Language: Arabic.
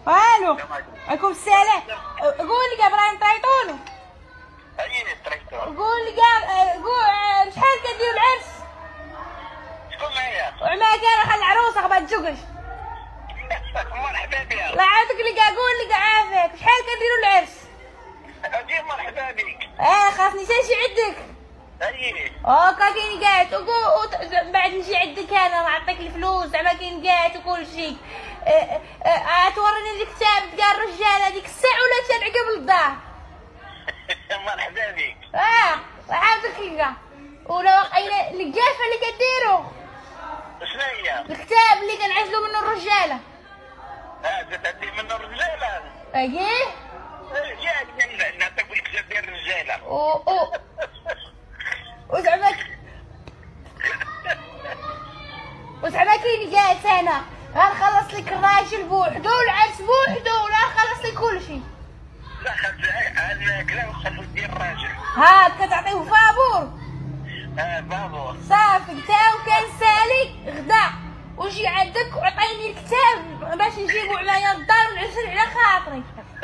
الو، عليكم السلام. قول لي ابراهيم طريطونو. اي طريقته. قول لي قول شحال كديروا العرس؟ شكون معايا؟ ومعاك انا خلي العروسه غبا تجوكش. مرحبا بك. الله يعاودك لي قول لي عافاك شحال كديروا العرس؟ اجي مرحبا بك. خاصني نمشي عندك. اي هاكا كاين قاعد بعد نجي عندك انا نعطيك الفلوس زعما كاين قاعد وكل شيء. توريني الكتاب ديال الرجال هذيك الساعه ولا تنعقب للدار. مرحبا بك. عاودك ليا ولا واقيلا القافه اللي كديروا شنو هي؟ الكتاب اللي كنعزلوا منه الرجاله. تدي منه الرجاله. اييه يا نعطيك الكتاب ديال الرجاله. وزعما كاين قالت انا غنخلص لك الراجل بوحدو والعرس بوحدو ولا نخلص لك كلشي. لا خلص الماكله وخلص ديال الراجل. كتعطيه فابور. بابور. صافي نتا كان سالي غدا وجي عندك وعطيني الكتاب باش نجيبو عليا للدار ونعزل على خاطري.